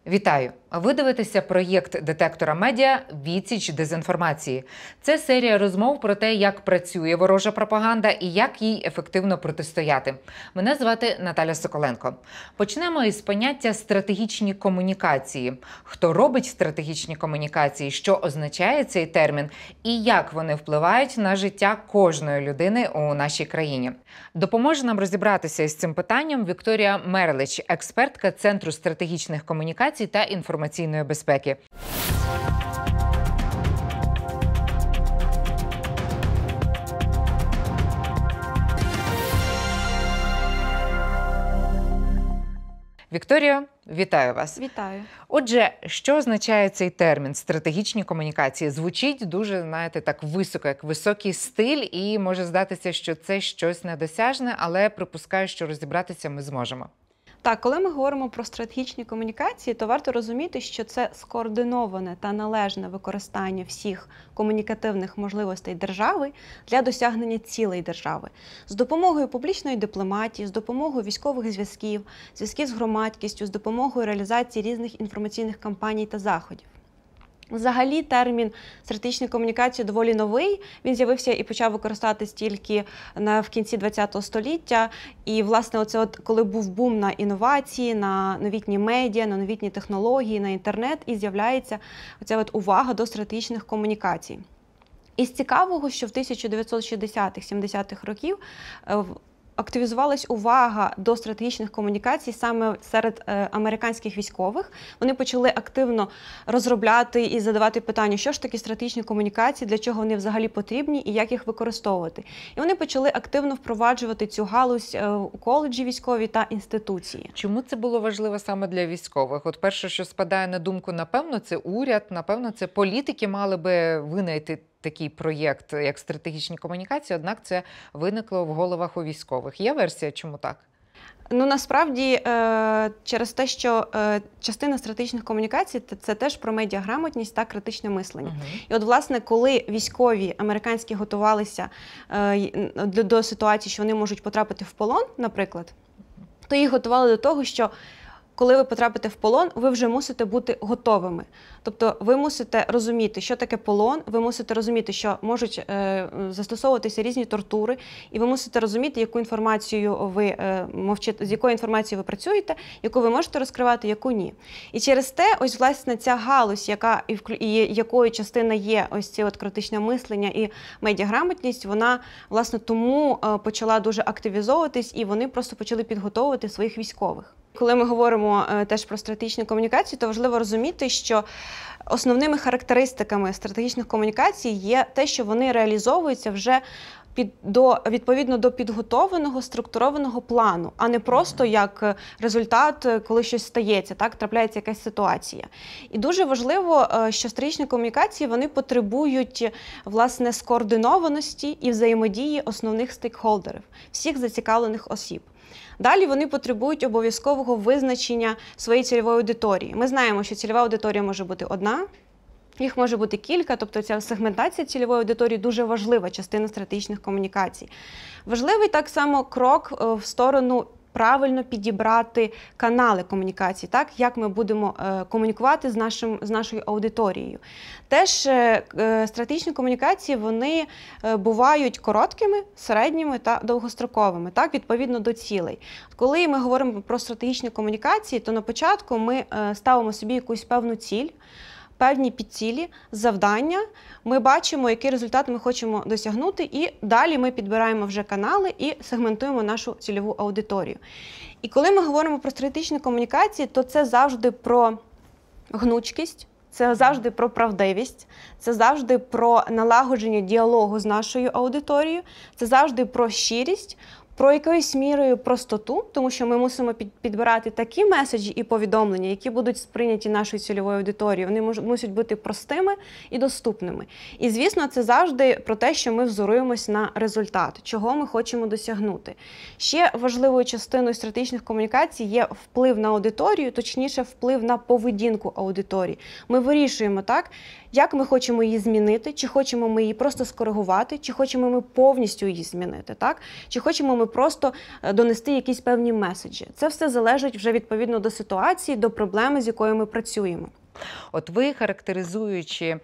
Вітаю! Ви дивитеся проєкт детектора медіа «Відсіч дезінформації». Це серія розмов про те, як працює ворожа пропаганда і як їй ефективно протистояти. Мене звати Наталя Соколенко. Почнемо із поняття «стратегічні комунікації». Хто робить стратегічні комунікації, що означає цей термін і як вони впливають на життя кожної людини у нашій країні. Допоможе нам розібратися із цим питанням Вікторія Мерлич, експертка Центру стратегічних комунікацій та інформаційної безпеки. Вікторія, вітаю вас. Вітаю. Отже, що означає цей термін «стратегічні комунікації»? Звучить дуже, знаєте, так високо, як високий стиль, і може здатися, що це щось недосяжне, але припускаю, що розібратися ми зможемо. Так, коли ми говоримо про стратегічні комунікації, то варто розуміти, що це скоординоване та належне використання всіх комунікативних можливостей держави для досягнення цілей держави. З допомогою публічної дипломатії, з допомогою військових зв'язків, зв'язків з громадськістю, з допомогою реалізації різних інформаційних кампаній та заходів. Взагалі термін стратегічної комунікації доволі новий, він з'явився і почав використатись тільки в кінці ХХ століття. І, власне, коли був бум на інновації, на новітні медіа, на новітні технології, на інтернет, і з'являється оця увага до стратегічних комунікацій. Із цікавого, що в 1960-70-х років активізувалась увага до стратегічних комунікацій саме серед американських військових. Вони почали активно розробляти і задавати питання, що ж таке стратегічні комунікації, для чого вони взагалі потрібні і як їх використовувати. І вони почали активно впроваджувати цю галузь у коледжі військові та інституції. Чому це було важливо саме для військових? От перше, що спадає на думку, напевно, це уряд, напевно, це політики мали би винайти такий проєкт, як стратегічні комунікації, однак це виникло в головах у військових. Є версія, чому так? Ну, насправді, через те, що частина стратегічних комунікацій – це теж про медіаграмотність та критичне мислення. І от, власне, коли військові американські готувалися до ситуації, що вони можуть потрапити в полон, наприклад, то їх готували до того, що коли ви потрапите в полон, ви вже мусите бути готовими. Тобто ви мусите розуміти, що таке полон, ви мусите розуміти, що можуть застосовуватися різні тортури, і ви мусите розуміти, яку інформацію ви мовчите, з якою інформацією ви працюєте, яку ви можете розкривати, яку ні. І через те, ось, власне, ця галузь, якою частина є ось це критичне мислення і медіаграмотність, вона, власне, тому почала дуже активізовуватись, і вони просто почали підготовувати своїх військових. Коли ми говоримо теж про стратегічні комунікації, то важливо розуміти, що основними характеристиками стратегічних комунікацій є те, що вони реалізовуються вже відповідно до підготовленого, структурованого плану, а не просто як результат, коли щось стається, трапляється якась ситуація. І дуже важливо, що стратегічні комунікації, вони потребують, власне, скоординованості і взаємодії основних стейкхолдерів, всіх зацікавлених осіб. Далі вони потребують обов'язкового визначення своєї цільової аудиторії. Ми знаємо, що цільова аудиторія може бути одна, їх може бути кілька, тобто ця сегментація цільової аудиторії дуже важлива частина стратегічних комунікацій. Важливий так само крок в сторону правильно підібрати канали комунікації, як ми будемо комунікувати з нашою аудиторією. Теж стратегічні комунікації, вони бувають короткими, середніми та довгостроковими, відповідно до цілей. Коли ми говоримо про стратегічні комунікації, то на початку ми ставимо собі якусь певну ціль, певні підцілі, завдання, ми бачимо, який результат ми хочемо досягнути, і далі ми підбираємо вже канали і сегментуємо нашу цільову аудиторію. І коли ми говоримо про стратегічні комунікації, то це завжди про гнучкість, це завжди про правдивість, це завжди про налагодження діалогу з нашою аудиторією, це завжди про щирість, про якоюсь мірою простоту, тому що ми мусимо підбирати такі меседжі і повідомлення, які будуть сприйняті нашою цільовою аудиторією. Вони мусять бути простими і доступними. І, звісно, це завжди про те, що ми взоруємось на результат, чого ми хочемо досягнути. Ще важливою частиною стратегічних комунікацій є вплив на аудиторію, точніше, вплив на поведінку аудиторії. Ми вирішуємо, як ми хочемо її змінити, чи хочемо ми її просто скоригувати, чи хочемо ми повністю її змінити, чи хочемо ми можемо просто донести якісь певні меседжі. Це все залежить вже відповідно до ситуації, до проблеми, з якою ми працюємо. От ви, характеризуючи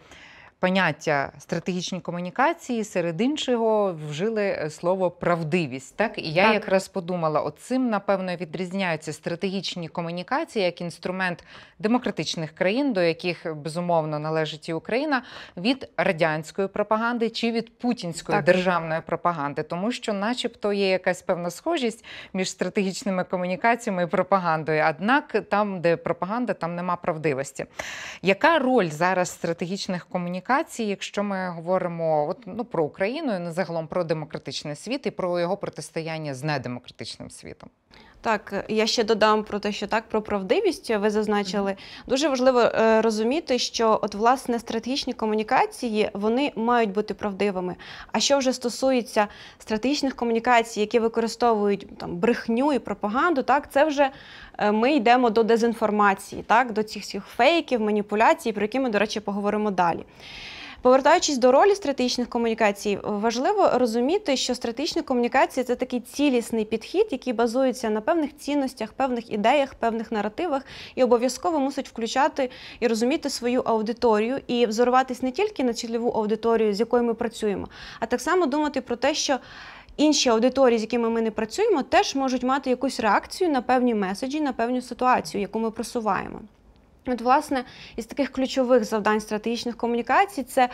поняття стратегічні комунікації, серед іншого вжили слово правдивість. Так? І я якраз подумала, от цим, напевно, відрізняються стратегічні комунікації як інструмент демократичних країн, до яких, безумовно, належить і Україна, від радянської пропаганди чи від путінської державної пропаганди. Тому що начебто є якась певна схожість між стратегічними комунікаціями і пропагандою. Однак там, де пропаганда, там нема правдивості. Яка роль зараз стратегічних комунікацій, якщо ми говоримо про Україну і загалом про демократичний світ і про його протистояння з недемократичним світом? Так, я ще додам про те, що про правдивість ви зазначили. Дуже важливо розуміти, що власне стратегічні комунікації, вони мають бути правдивими. А що вже стосується стратегічних комунікацій, які використовують брехню і пропаганду, це вже ми йдемо до дезінформації, до цих всіх фейків, маніпуляцій, про які ми, до речі, поговоримо далі. Повертаючись до ролі стратегічних комунікацій, важливо розуміти, що стратегічні комунікації – це такий цілісний підхід, який базується на певних цінностях, певних ідеях, певних наративах і обов'язково мусить включати і розуміти свою аудиторію і взоруватись не тільки на цільову аудиторію, з якою ми працюємо, а так само думати про те, що інші аудиторії, з якими ми не працюємо, теж можуть мати якусь реакцію на певні меседжі, на певну ситуацію, яку ми просуваємо. Власне, із таких ключових завдань стратегічних комунікацій – це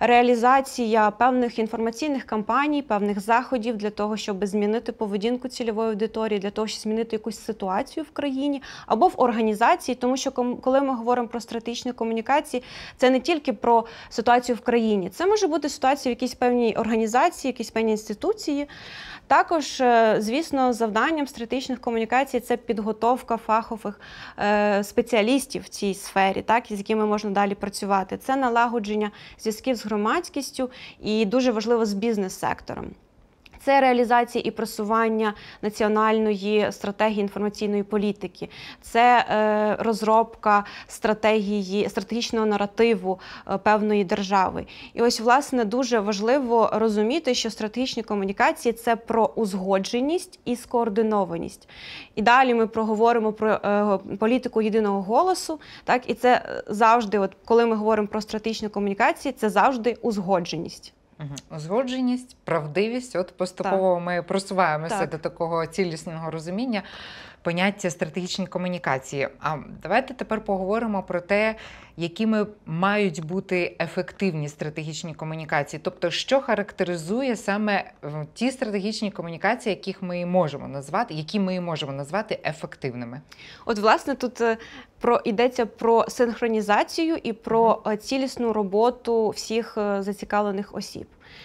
реалізація певних інформаційних кампаній, певних заходів для того, щоб змінити поведінку цільової аудиторії, для того, щоб змінити якусь ситуацію в країні або в організації, тому що коли ми говоримо про стратегічні комунікації, це не тільки про ситуацію в країні, це може бути ситуація в якійсь певній організації, якійсь певній інституції. Також, звісно, завданням стратегічних комунікацій – це підготовка фахових спеціалістів в цій сфері, з якими можна далі працювати. Це налагодження зв'язків з громадськістю і, дуже важливо, з бізнес-сектором. Це реалізація і просування національної стратегії інформаційної політики, це розробка стратегічного наративу певної держави. І ось, власне, дуже важливо розуміти, що стратегічні комунікації – це про узгодженість і скоординованість. І далі ми проговоримо про політику єдиного голосу, і це завжди, коли ми говоримо про стратегічні комунікації, це завжди узгодженість. Узгодженість, правдивість. Поступово ми просуваємося до такого цілісного розуміння поняття стратегічні комунікації. А давайте тепер поговоримо про те, якими мають бути ефективні стратегічні комунікації. Тобто, що характеризує саме ті стратегічні комунікації, які ми можемо назвати ефективними? Власне, тут йдеться про синхронізацію і про цілісну роботу всіх зацікавлених осіб.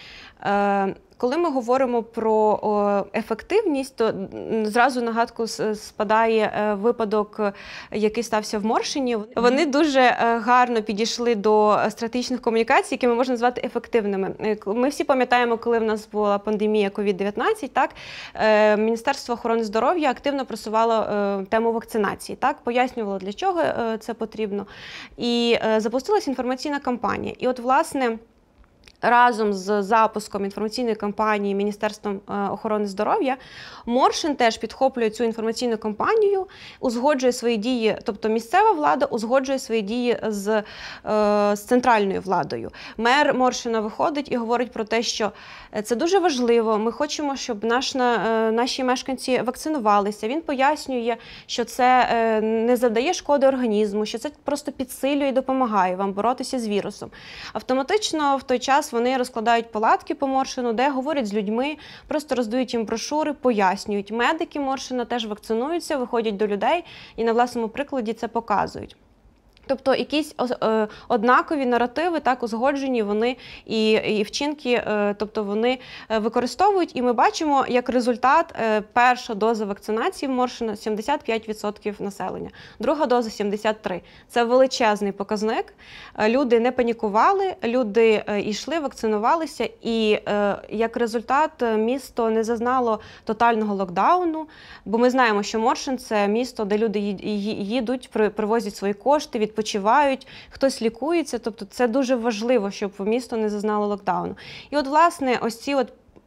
Коли ми говоримо про ефективність, то зразу на гадку спадає випадок, який стався в Моршині. Вони дуже гарно підійшли до стратегічних комунікацій, які ми можна назвати ефективними. Ми всі пам'ятаємо, коли в нас була пандемія COVID-19, Міністерство охорони здоров'я активно просувало тему вакцинації, пояснювало, для чого це потрібно. І запустилась інформаційна кампанія. І власне, разом з запуском інформаційної кампанії Міністерством охорони здоров'я Моршин теж підхоплює цю інформаційну кампанію, узгоджує свої дії, тобто місцева влада узгоджує свої дії з центральною владою. Мер Моршина виходить і говорить про те, що це дуже важливо, ми хочемо, щоб наші мешканці вакцинувалися. Він пояснює, що це не завдає шкоди організму, що це просто підсилює і допомагає вам боротися з вірусом. Автоматично в той час вони розкладають палатки по Моршину, де говорять з людьми, просто роздають їм брошури, пояснюють. Медики Моршина теж вакцинуються, виходять до людей і на власному прикладі це показують. Тобто якісь однакові наративи, узгоджені, вони і вчинки, тобто вони використовують. І ми бачимо, як результат, перша доза вакцинації в Моршина – 75% населення, друга доза – 73%. Це величезний показник. Люди не панікували, люди йшли, вакцинувалися, і як результат місто не зазнало тотального локдауну, бо ми знаємо, що Моршин – це місто, де люди їдуть, привозять свої кошти, відпочивають, хтось лікується, тобто це дуже важливо, щоб місто не зазнало локдауну. І власне, ось ці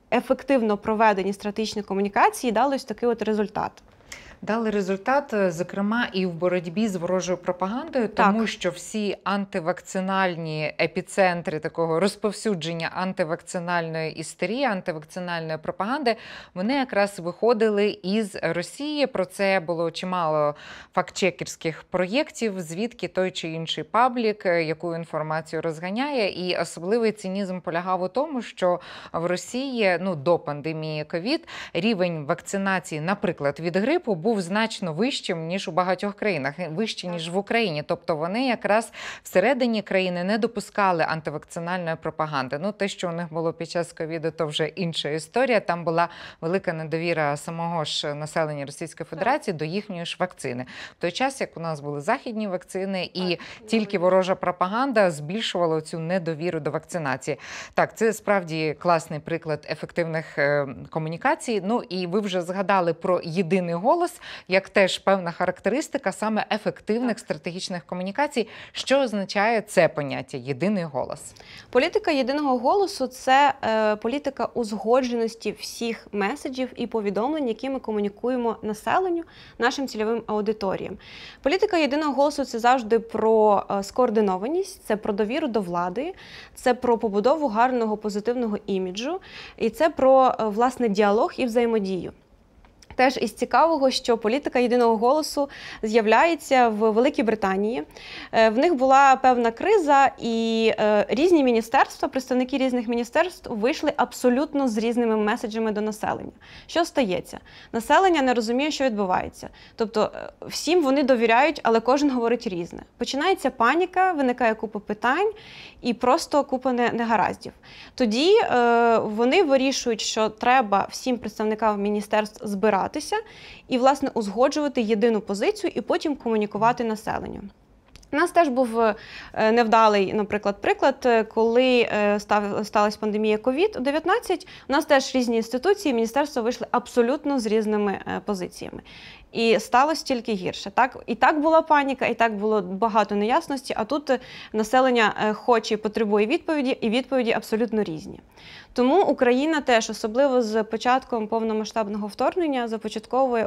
ефективно проведені стратегічні комунікації дали ось такий от результат. Дали результат, зокрема, і в боротьбі з ворожою пропагандою, тому що всі антивакцинальні епіцентри такого розповсюдження антивакцинальної істерії, антивакцинальної пропаганди, вони якраз виходили із Росії. Про це було чимало фактчекерських проєктів, звідки той чи інший паблік яку інформацію розганяє. І особливий цинізм полягав у тому, що в Росії, до пандемії ковід, рівень вакцинації, наприклад, від грипу, був значно вищим, ніж у багатьох країнах, вищий, ніж в Україні. Тобто вони якраз всередині країни не допускали антивакцинальної пропаганди. Те, що у них було під час ковіду, то вже інша історія. Там була велика недовіра самого ж населення Російської Федерації до їхньої ж вакцини. В той час, як у нас були західні вакцини, і тільки ворожа пропаганда збільшувала цю недовіру до вакцинації. Так, це справді класний приклад ефективних комунікацій. І ви вже згадали про єдиний голос, як теж певна характеристика саме ефективних стратегічних комунікацій. Що означає це поняття «єдиний голос»? Політика єдиного голосу – це політика узгодженості всіх меседжів і повідомлень, які ми комунікуємо населенню, нашим цільовим аудиторіям. Політика єдиного голосу – це завжди про скоординованість, це про довіру до влади, це про побудову гарного позитивного іміджу, і це про, власне, діалог і взаємодію. Теж із цікавого, що політика єдиного голосу з'являється в Великій Британії. В них була певна криза, і різні міністерства, представники різних міністерств вийшли абсолютно з різними меседжами до населення. Що стається? Населення не розуміє, що відбувається. Тобто всім вони довіряють, але кожен говорить різне. Починається паніка, виникає купа питань і просто купа негараздів. Тоді вони вирішують, що треба всім представникам міністерств збиратися і, власне, узгоджувати єдину позицію і потім комунікувати населенню. У нас теж був невдалий, наприклад, приклад, коли сталася пандемія COVID-19, у нас теж різні інституції, міністерства вийшли абсолютно з різними позиціями. І сталося тільки гірше. І так була паніка, і так було багато неясності, а тут населення хоче і потребує відповіді, і відповіді абсолютно різні. Тому Україна теж, особливо з початком повномасштабного вторгнення, започатковує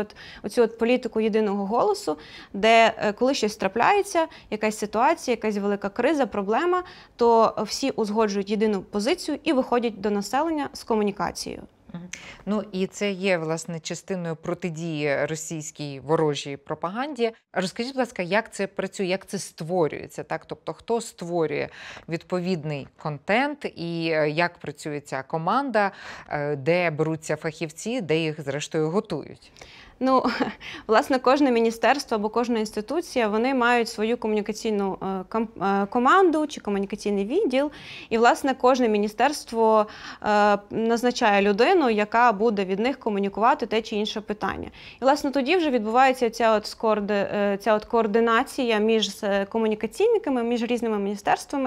оцю політику єдиного голосу, де коли щось трапляється, якась ситуація, якась велика криза, проблема, то всі узгоджують єдину позицію і виходять до населення з комунікацією. І це є, власне, частиною протидії російській ворожій пропаганді. Розкажіть, будь ласка, як це працює, як це створюється? Тобто, хто створює відповідний контент і як працює ця команда, де беруться фахівці, де їх, зрештою, готують? Власне, кожне міністерство або кожна інституція, вони мають свою комунікаційну команду чи комунікаційний відділ. І, власне, кожне міністерство назначає людину, яка буде від них комунікувати те чи інше питання. І, власне, тоді вже відбувається ця координація між комунікаційниками, між різними міністерствами.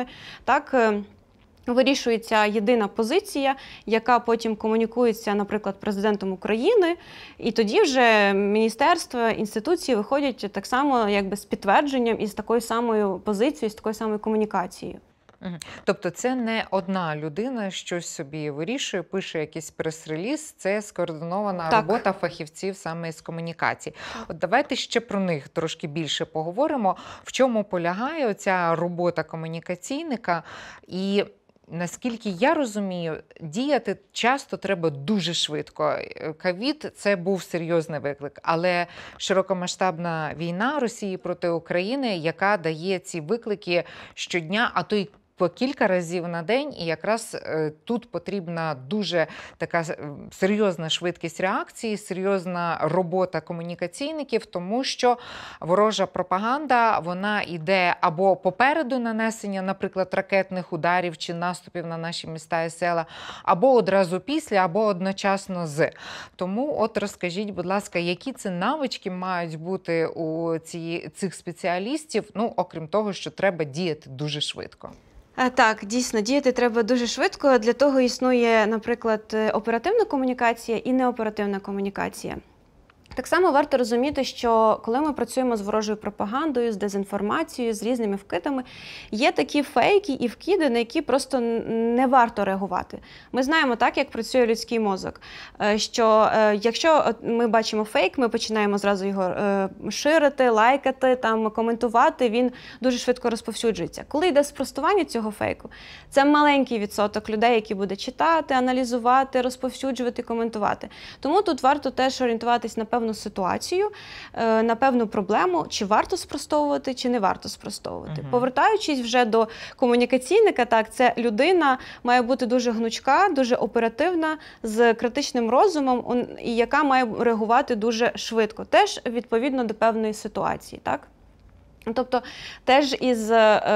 Вирішується єдина позиція, яка потім комунікується, наприклад, президентом України, і тоді вже міністерства, інституції виходять так само з підтвердженням і з такою самою позицією, з такою самою комунікацією. Тобто це не одна людина щось собі вирішує, пише якийсь прес-реліз, це скоординована робота фахівців саме з комунікації. От давайте ще про них трошки більше поговоримо. В чому полягає оця робота комунікаційника і наскільки я розумію, діяти часто треба дуже швидко. Ковід – це був серйозний виклик, але широкомасштабна війна Росії проти України, яка дає ці виклики щодня, а то й по кілька разів на день, і якраз тут потрібна дуже така серйозна швидкість реакції, серйозна робота комунікаційників, тому що ворожа пропаганда, вона йде або попереду нанесення, наприклад, ракетних ударів чи наступів на наші міста і села, або одразу після, або одночасно з. Тому от розкажіть, будь ласка, які це навички мають бути у цих спеціалістів, окрім того, що треба діяти дуже швидко? Так, дійсно, діяти треба дуже швидко. Для того існує, наприклад, оперативна комунікація і неоперативна комунікація. Так само варто розуміти, що коли ми працюємо з ворожою пропагандою, з дезінформацією, з різними вкидами, є такі фейки і вкиди, на які просто не варто реагувати. Ми знаємо так, як працює людський мозок, що якщо ми бачимо фейк, ми починаємо зразу його ширити, лайкати, там, коментувати, він дуже швидко розповсюджується. Коли йде спростування цього фейку, це маленький відсоток людей, які буде читати, аналізувати, розповсюджувати, коментувати. Тому тут варто теж орієнтуватись на певну ситуацію, на певну проблему, чи варто спростовувати, чи не варто спростовувати. Повертаючись вже до комунікаційника, так, це людина має бути дуже гнучка, дуже оперативна, з критичним розумом, і яка має реагувати дуже швидко, теж відповідно до певної ситуації, так? Тобто теж із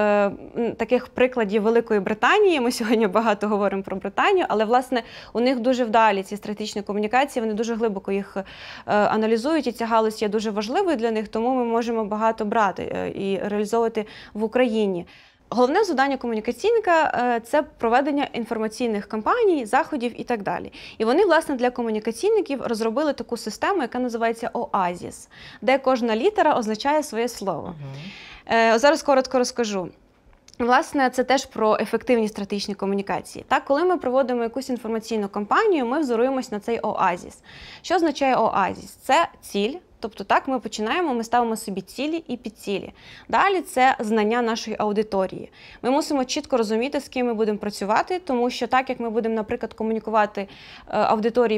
таких прикладів Великої Британії, ми сьогодні багато говоримо про Британію, але, власне, у них дуже вдалі ці стратегічні комунікації, вони дуже глибоко їх аналізують, і ця галузь є дуже важливою для них, тому ми можемо багато брати і реалізовувати в Україні. Головне завдання комунікаційника – це проведення інформаційних кампаній, заходів і так далі. І вони, власне, для комунікаційників розробили таку систему, яка називається ОАЗІС, де кожна літера означає своє слово. Зараз коротко розкажу. Власне, це теж про ефективні стратегічні комунікації. Так, коли ми проводимо якусь інформаційну кампанію, ми взоруємось на цей ОАЗІС. Що означає ОАЗІС? Це ціль. Тобто так ми починаємо, ми ставимо собі цілі і підцілі. Далі це знання нашої аудиторії. Ми мусимо чітко розуміти, з ким ми будемо працювати, тому що так, як ми будемо, наприклад, комунікувати аудиторії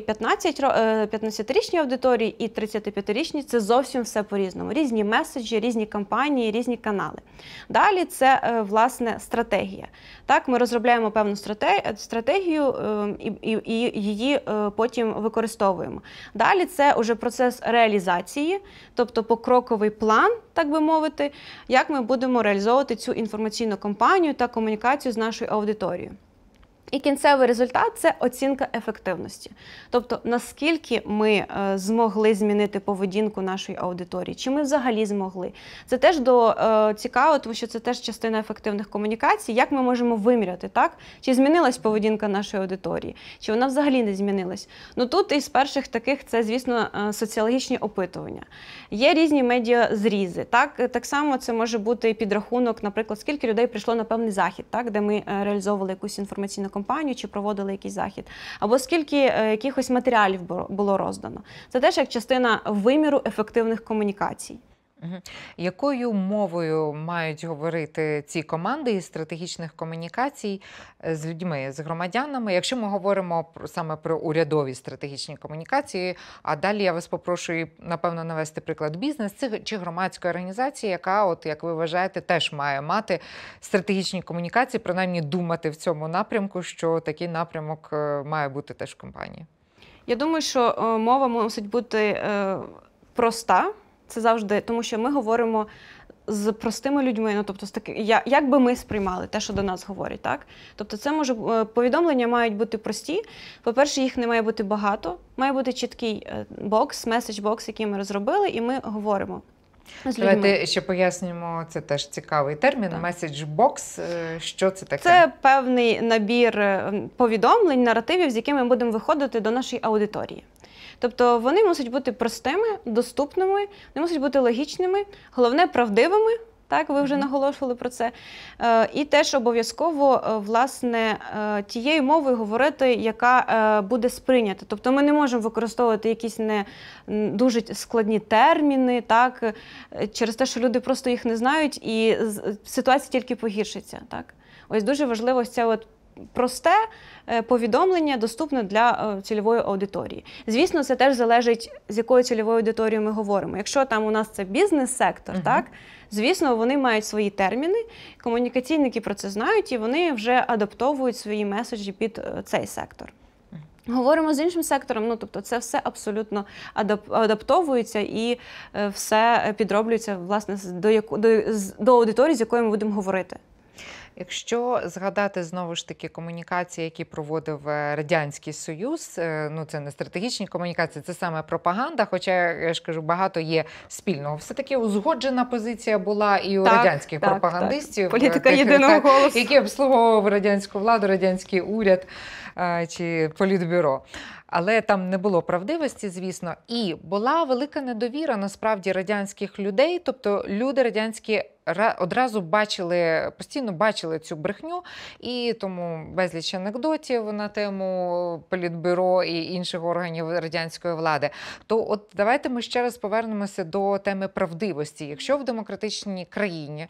15-річній аудиторії і 35-річній, це зовсім все по-різному. Різні меседжі, різні кампанії, різні канали. Далі це, власне, стратегія. Так, ми розробляємо певну стратегію і її потім використовуємо. Далі це вже процес реалізації, тобто покроковий план, так би мовити, як ми будемо реалізовувати цю інформаційну кампанію та комунікацію з нашою аудиторією. І кінцевий результат – це оцінка ефективності. Тобто, наскільки ми змогли змінити поведінку нашої аудиторії, чи ми взагалі змогли. Це теж цікаво, тому що це теж частина ефективних комунікацій, як ми можемо виміряти, так? Чи змінилась поведінка нашої аудиторії, чи вона взагалі не змінилась. Ну тут із перших таких це, звісно, соціологічні опитування. Є різні медіазрізи, так само це може бути підрахунок, наприклад, скільки людей прийшло на певний захід, так? Де ми реалізовували якусь інформаційну кампанію чи проводили якийсь захід, або скільки якихось матеріалів було роздано. Це теж як частина виміру ефективних комунікацій. Якою мовою мають говорити ці команди із стратегічних комунікацій з людьми, з громадянами? Якщо ми говоримо саме про урядові стратегічні комунікації, а далі я вас попрошу, напевно, навести приклад бізнес чи громадської організації, яка, от як ви вважаєте, теж має мати стратегічні комунікації, принаймні думати в цьому напрямку, що такий напрямок має бути теж в компанії. Я думаю, що мова мусить бути проста. Це завжди, тому що ми говоримо з простими людьми, ну, тобто, як би ми сприймали те, що до нас говорять, так? Тобто це повідомлення мають бути прості. По-перше, їх не має бути багато, має бути чіткий бокс, меседж-бокс, який ми розробили, і ми говоримо з людьми. Давайте ще пояснюємо, це теж цікавий термін, меседж-бокс, що це таке? Це певний набір повідомлень, наративів, з якими ми будемо виходити до нашої аудиторії. Тобто вони мусять бути простими, доступними, вони мусять бути логічними, головне правдивими, так, ви вже наголошували про це, і теж обов'язково, власне, тією мовою говорити, яка буде сприйнята. Тобто ми не можемо використовувати якісь не дуже складні терміни, так, через те, що люди просто їх не знають, і ситуація тільки погіршиться. Так. Ось дуже важливо ось це просте повідомлення доступне для цільової аудиторії. Звісно, це теж залежить, з якою цільовою аудиторією ми говоримо. Якщо там у нас це бізнес-сектор, так, звісно, вони мають свої терміни, комунікаційники про це знають, і вони вже адаптовують свої меседжі під цей сектор. Говоримо з іншим сектором, ну, тобто це все абсолютно адаптовується і все підроблюється, власне, до аудиторії, з якою ми будемо говорити. Якщо згадати, знову ж таки, комунікації, які проводив Радянський Союз, ну це не стратегічні комунікації, це саме пропаганда, хоча, я ж кажу, багато є спільного. Все-таки узгоджена позиція була і у радянських пропагандистів, політика єдиного голосу, які обслуговував радянську владу, радянський уряд чи політбюро. але там не було правдивості, звісно. І була велика недовіра, насправді, радянських людей. Тобто люди радянські одразу постійно бачили цю брехню, і тому безліч анекдотів на тему Політбюро і інших органів радянської влади. То от давайте ми ще раз повернемося до теми правдивості. Якщо в демократичній країні,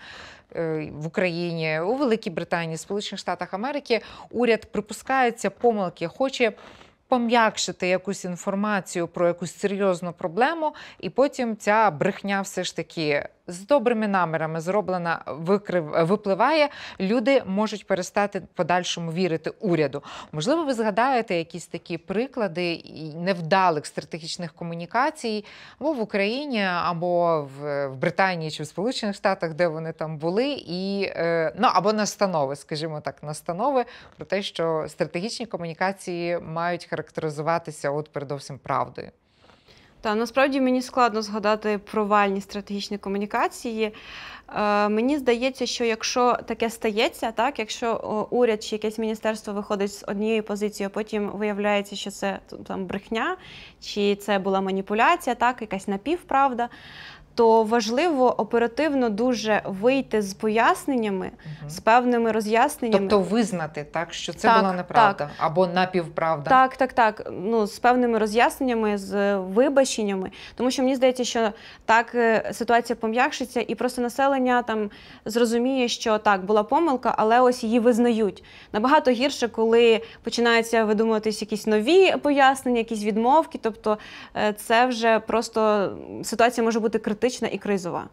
в Україні, у Великій Британії, Сполучених Штатах Америки уряд припускається помилки, хоче пом'якшити якусь інформацію про якусь серйозну проблему, і потім ця брехня все ж таки з добрими намірами зроблена, випливає, люди можуть перестати в подальшому вірити уряду. Можливо, ви згадаєте якісь такі приклади невдалих стратегічних комунікацій або в Україні, або в Британії чи в Сполучених Штатах, де вони там були, або настанови, скажімо так, настанови про те, що стратегічні комунікації мають характеризуватися передовсім правдою. Та насправді мені складно згадати провальні стратегічні комунікації. Мені здається, що якщо таке стається, так, якщо уряд чи якесь міністерство виходить з однієї позиції, а потім виявляється, що це там брехня, чи це була маніпуляція, так, якась напівправда, то важливо оперативно дуже вийти з поясненнями, з певними роз'ясненнями. Тобто визнати, так, що це була неправда, або напівправда. Так. З певними роз'ясненнями, з вибаченнями. Тому що мені здається, що так ситуація пом'якшиться, і просто населення там зрозуміє, що так, була помилка, але ось її визнають. Набагато гірше, коли починаються видумуватись якісь нові пояснення, якісь відмовки. Тобто це вже просто ситуація може бути критична і кризова.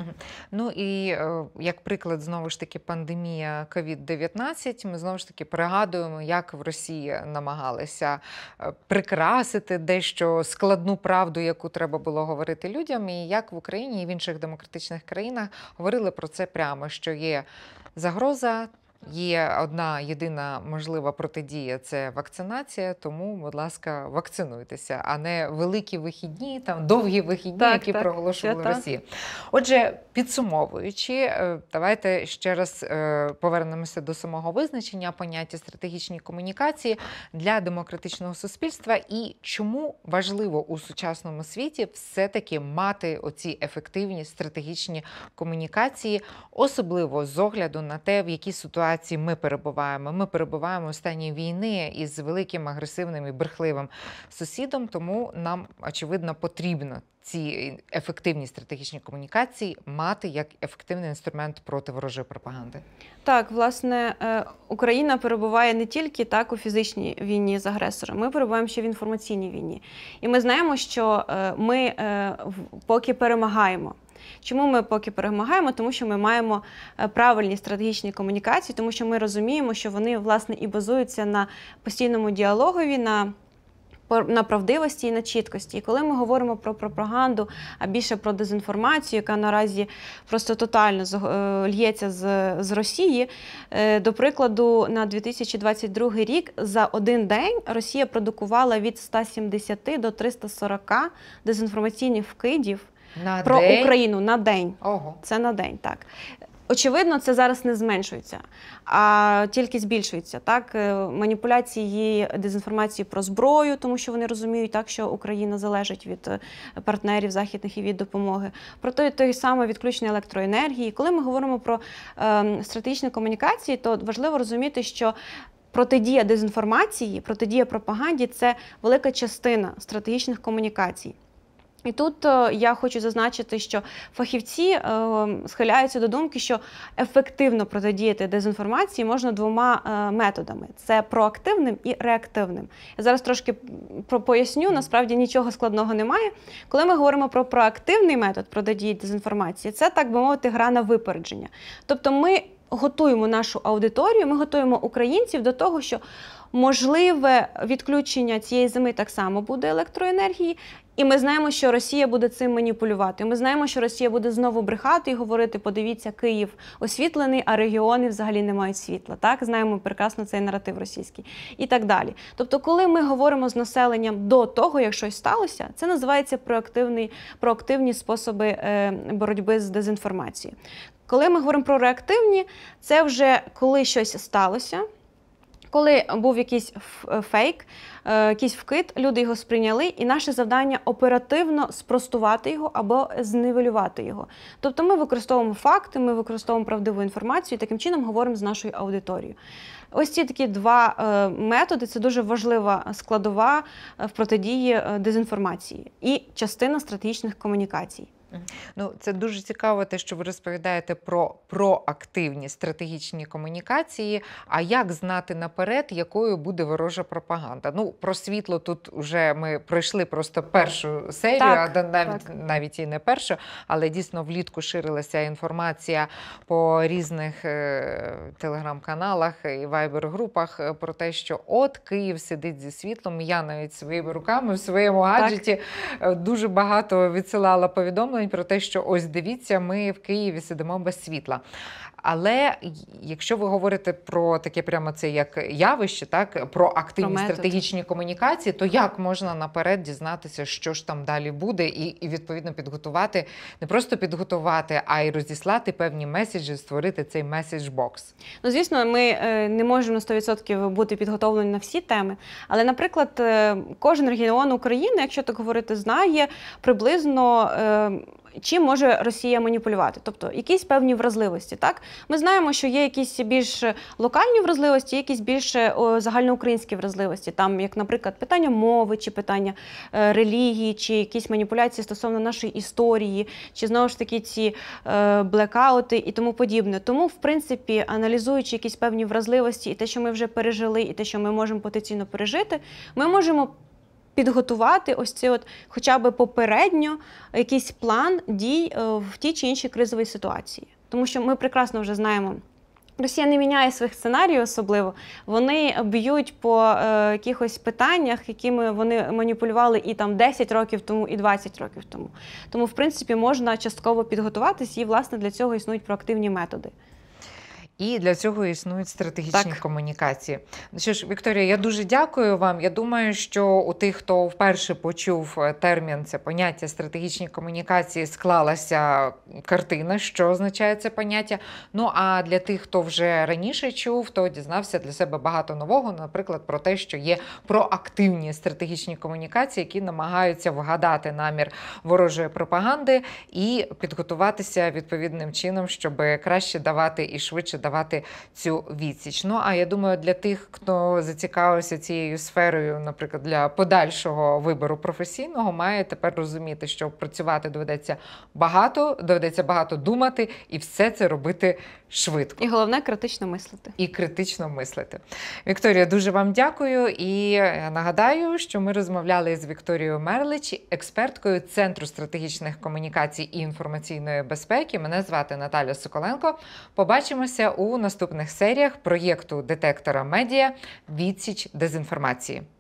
Ну і як приклад, знову ж таки, пандемія COVID-19, ми знову ж таки пригадуємо, як в Росії намагалися прикрасити дещо складну правду, яку треба було говорити людям, і як в Україні і в інших демократичних країнах говорили про це прямо, що є загроза, є одна єдина можлива протидія – це вакцинація, тому, будь ласка, вакцинуйтеся, а не великі вихідні, там довгі вихідні, які проголошували в Росії. Отже, підсумовуючи, давайте ще раз повернемося до самого визначення поняття стратегічні комунікації для демократичного суспільства і чому важливо у сучасному світі все-таки мати оці ефективні стратегічні комунікації, особливо з огляду на те, в якій ситуації ми перебуваємо. Ми перебуваємо у стані війни із великим агресивним і брехливим сусідом, тому нам, очевидно, потрібно ці ефективні стратегічні комунікації мати як ефективний інструмент проти ворожої пропаганди. Так, власне, Україна перебуває не тільки так у фізичній війні з агресором, ми перебуваємо ще в інформаційній війні. І ми знаємо, що ми поки перемагаємо. Чому ми поки перемагаємо? Тому що ми маємо правильні стратегічні комунікації, тому що ми розуміємо, що вони, власне, і базуються на постійному діалогові, на правдивості і на чіткості. І коли ми говоримо про пропаганду, а більше про дезінформацію, яка наразі просто тотально л'ється з Росії, до прикладу, на 2022 рік за один день Росія продукувала від 170 до 340 дезінформаційних вкидів про Україну на день. Ого. Це на день, так. Очевидно, це зараз не зменшується, а тільки збільшується. Так? Маніпуляції, дезінформації про зброю, тому що вони розуміють, так, що Україна залежить від партнерів західних і від допомоги. Про те саме відключення електроенергії. Коли ми говоримо про стратегічні комунікації, то важливо розуміти, що протидія дезінформації, протидія пропаганді – це велика частина стратегічних комунікацій. І тут я хочу зазначити, що фахівці схиляються до думки, що ефективно протидіяти дезінформації можна двома методами – це проактивним і реактивним. Я зараз трошки поясню, насправді нічого складного немає. Коли ми говоримо про проактивний метод протидії дезінформації, це, так би мовити, гра на випередження. Тобто ми готуємо нашу аудиторію, ми готуємо українців до того, що можливе відключення цієї зими так само буде електроенергії, і ми знаємо, що Росія буде цим маніпулювати. Ми знаємо, що Росія буде знову брехати і говорити: подивіться, Київ освітлений, а регіони взагалі не мають світла. Так, знаємо прекрасно цей наратив російський. І так далі. Тобто, коли ми говоримо з населенням до того, як щось сталося, це називається проактивні способи боротьби з дезінформацією. Коли ми говоримо про реактивні, це вже коли щось сталося, Коли був якийсь фейк, якийсь вкид, люди його сприйняли, і наше завдання оперативно спростувати його або зневелювати його. Тобто ми використовуємо факти, ми використовуємо правдиву інформацію і таким чином говоримо з нашою аудиторією. Ось ці такі два методи – це дуже важлива складова в протидії дезінформації і частина стратегічних комунікацій. Ну, це дуже цікаво, те, що ви розповідаєте про проактивні стратегічні комунікації. А як знати наперед, якою буде ворожа пропаганда? Ну, про світло тут вже ми пройшли просто першу серію, Так, навіть і не першу, але дійсно влітку ширилася інформація по різних телеграм-каналах і вайбер-групах про те, що от Київ сидить зі світлом. Я навіть своїми руками в своєму гаджеті дуже багато відсилала повідомлень про те, що ось дивіться, ми в Києві сидимо без світла. Але якщо ви говорите про таке прямо це як явище, так, про активні стратегічні комунікації, то як можна наперед дізнатися, що ж там далі буде, і відповідно підготувати, не просто підготувати, а й розіслати певні меседжі, створити цей меседж-бокс? Ну, звісно, ми не можемо на 100% бути підготовлені на всі теми, але, наприклад, кожен регіон України, якщо так говорити, знає приблизно, чим може Росія маніпулювати, тобто якісь певні вразливості. Так? Ми знаємо, що є якісь більш локальні вразливості, якісь більш загальноукраїнські вразливості, там, як, наприклад, питання мови, чи питання релігії, чи якісь маніпуляції стосовно нашої історії, чи, знову ж таки, ці блекаути і тому подібне. Тому, в принципі, аналізуючи якісь певні вразливості і те, що ми вже пережили, і те, що ми можемо потенційно пережити, ми можемо підготувати ось це от, хоча б попередньо якийсь план дій в тій чи іншій кризовій ситуації. Тому що ми прекрасно вже знаємо, Росія не міняє своїх сценаріїв особливо, вони б'ють по якихось питаннях, якими вони маніпулювали і там 10 років тому, і 20 років тому. Тому, в принципі, можна частково підготуватись, і, власне, для цього існують проактивні методи. І для цього існують стратегічні комунікації. Що ж, Вікторія, я дуже дякую вам. Я думаю, що у тих, хто вперше почув термін, це поняття стратегічні комунікації, склалася картина, що означає це поняття. Ну, а для тих, хто вже раніше чув, то дізнався для себе багато нового, наприклад, про те, що є проактивні стратегічні комунікації, які намагаються вгадати намір ворожої пропаганди і підготуватися відповідним чином, щоб краще давати і швидше давати цю відсіч. Ну, а я думаю, для тих, хто зацікавився цією сферою, наприклад, для подальшого вибору професійного, має тепер розуміти, що працювати доведеться багато думати, і все це робити швидко. І головне – критично мислити. І критично мислити. Вікторія, дуже вам дякую. І нагадаю, що ми розмовляли з Вікторією Мерлич, експерткою Центру стратегічних комунікацій і інформаційної безпеки. Мене звати Наталя Соколенко. Побачимося у наступних серіях проєкту детектора медіа «Відсіч дезінформації».